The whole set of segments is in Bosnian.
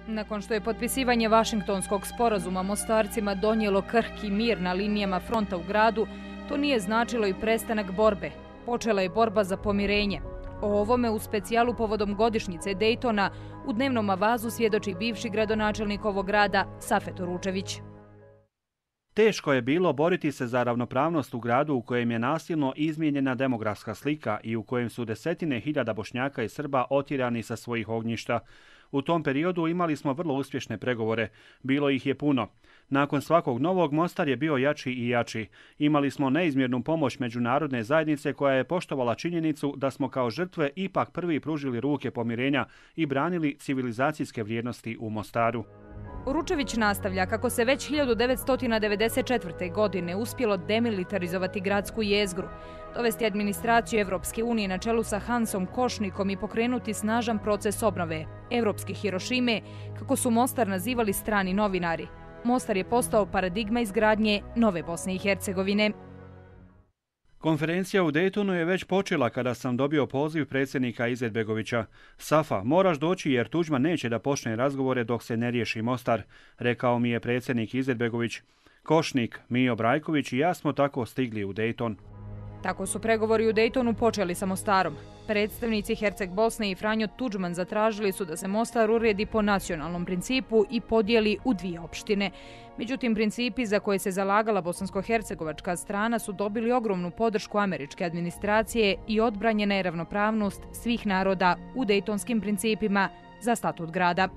Nakon što je potpisivanje Vašingtonskog sporazuma Mostarcima donijelo krhki mir na linijama fronta u gradu, to nije značilo i prestanak borbe. Počela je borba za pomirenje. O ovome u specijalu povodom godišnjice Dejtona u dnevnom avazu svjedoči bivši gradonačelnik ovog grada Safet Oručević. Teško je bilo boriti se za ravnopravnost u gradu u kojem je nasilno izmijenjena demografska slika i u kojem su desetine hiljada Bošnjaka i Srba otjerani sa svojih ognjišta. U tom periodu imali smo vrlo uspješne pregovore. Bilo ih je puno. Nakon svakog novog Mostar je bio jači i jači. Imali smo neizmjernu pomoć međunarodne zajednice koja je poštovala činjenicu da smo kao žrtve ipak prvi pružili ruke pomirenja i branili civilizacijske vrijednosti u Mostaru. Oručević nastavlja kako se već 1994. godine uspjelo demilitarizovati gradsku jezgru, dovesti administraciju Evropske unije na čelu sa Hansom Košnikom i pokrenuti snažan proces obnove evropske Hirošime, kako su Mostar nazivali strani novinari. Mostar je postao paradigma izgradnje nove Bosne i Hercegovine. Konferencija u Dejtonu je već počela kada sam dobio poziv predsjednika Izetbegovića. Safa, moraš doći jer Tuđman neće da počne razgovore dok se ne riješi Mostar, rekao mi je predsjednik Izetbegović. Košnik, Mijo Brajković i ja smo tako stigli u Dejton. Tako su pregovori u Dejtonu počeli sa Mostarom. Predstavnici Herceg Bosne i Franjo Tuđman zatražili su da se Mostar uredi po nacionalnom principu i podijeli u dvije opštine. Međutim, principi za koje se zalagala bosansko-hercegovačka strana su dobili ogromnu podršku američke administracije i odbranjena je ravnopravnost svih naroda u dejtonskim principima za statut grada.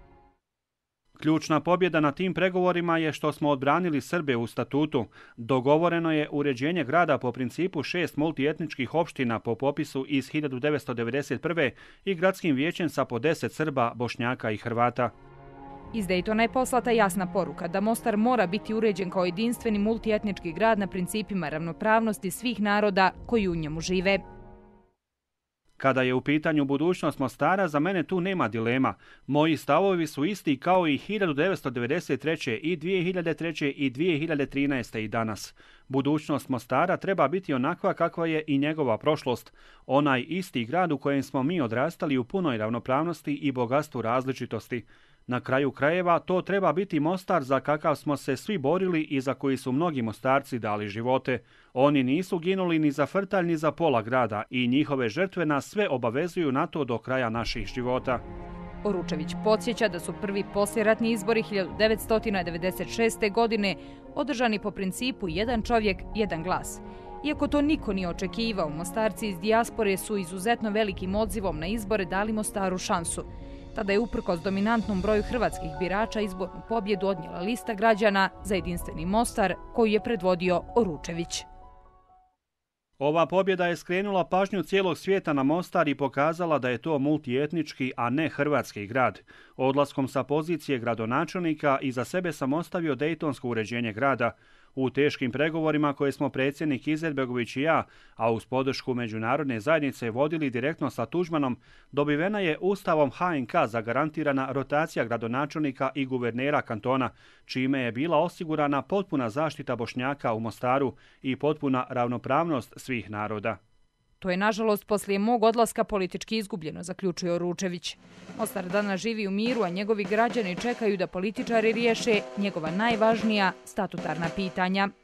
Ključna pobjeda na tim pregovorima je što smo odbranili Srbe u statutu. Dogovoreno je uređenje grada po principu 6 multietničkih opština po popisu iz 1991. i gradskim vijećem sa po 10 Srba, Bošnjaka i Hrvata. Iz Dejtona je poslata jasna poruka da Mostar mora biti uređen kao jedinstveni multietnički grad na principima ravnopravnosti svih naroda koji u njemu žive. Kada je u pitanju budućnost Mostara, za mene tu nema dilema. Moji stavovi su isti kao i 1993. i 2003. i 2013. i danas. Budućnost Mostara treba biti onakva kakva je i njegova prošlost. Onaj isti grad u kojem smo mi odrastali u punoj ravnopravnosti i bogatstvu različitosti. Na kraju krajeva to treba biti Mostar za kakav smo se svi borili i za koji su mnogi Mostarci dali živote. Oni nisu ginuli ni za frtalj ni za pola grada i njihove žrtve nas sve obavezuju na to do kraja naših života. Oručević podsjeća da su prvi poslijeratni izbori 1996. godine održani po principu jedan čovjek, jedan glas. Iako to niko nije očekivao, Mostarci iz dijaspore su izuzetno velikim odzivom na izbore dali Mostaru šansu. Tada je uprkos dominantnom broju hrvatskih birača izbornu pobjedu odnijela lista građana za jedinstveni Mostar koju je predvodio Oručević. Ova pobjeda je skrenula pažnju cijelog svijeta na Mostar i pokazala da je to multietnički, a ne hrvatski grad. Odlaskom sa pozicije gradonačelnika iza sebe sam ostavio dejtonsko uređenje grada. U teškim pregovorima koje smo predsjednik Izetbegović i ja, a uz podršku međunarodne zajednice vodili direktno sa Tuđmanom, dobivena je Ustavom HNK zagarantirana rotacija gradonačelnika i guvernera kantona, čime je bila osigurana potpuna zaštita Bošnjaka u Mostaru i potpuna ravnopravnost svih naroda. To je, nažalost, poslije mog odlaska politički izgubljeno, zaključuje Oručević. Mostar danas živi u miru, a njegovi građani čekaju da političari riješe njegova najvažnija statutarna pitanja.